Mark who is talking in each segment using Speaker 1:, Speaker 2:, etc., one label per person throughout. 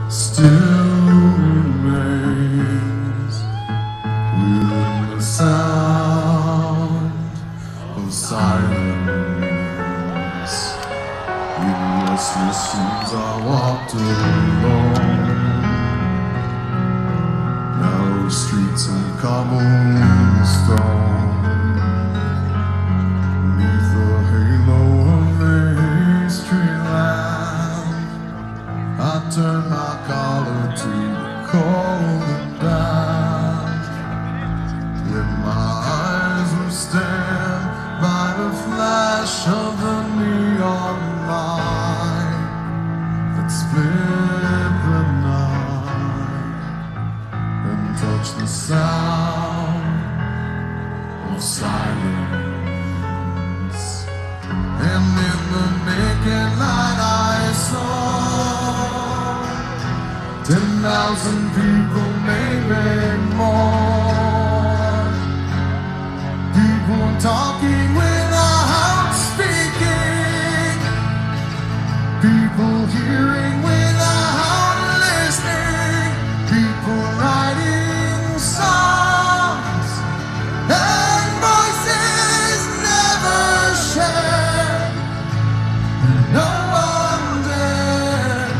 Speaker 1: still remains within the sound of silence. In restless dreams I walked alone, narrow streets and cobblestone. Beneath the halo of a street lamp, I turned my collar to the cold and damp. Yet my eyes were stared by the flash of the neon light that split the night and touched the sound of silence. And in the naked light I saw 10,000 people, maybe more. People talking without speaking, people hearing without listening, people writing songs and voices never shared. No one dared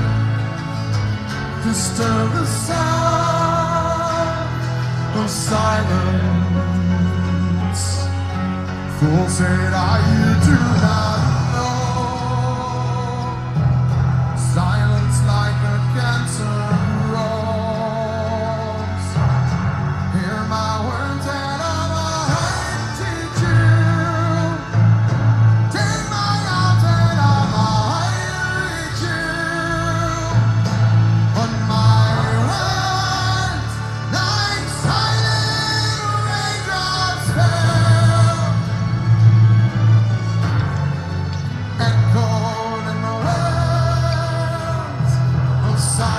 Speaker 1: disturb the sound of silence. Fools said, "Are you do not know? Silence like a cancer grows. Hear my words and I might teach you. Take my arms and I might reach you. On my words, like silent raindrops fell, echoed in the wells of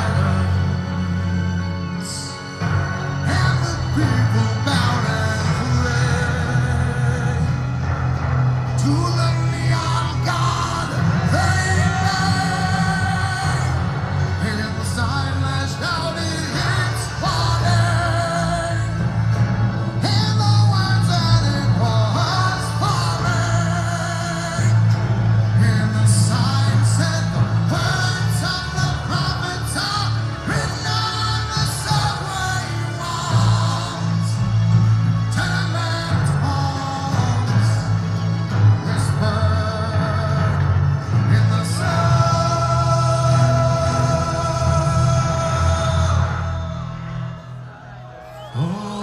Speaker 1: silence. And the people bowed and prayed to the neon god they made. And the sign lashed out its warning, and the words that it was pouring. And the sign said, "The words of the prophets are written on the subway walls, tenement halls, whispered in the sound." Oh.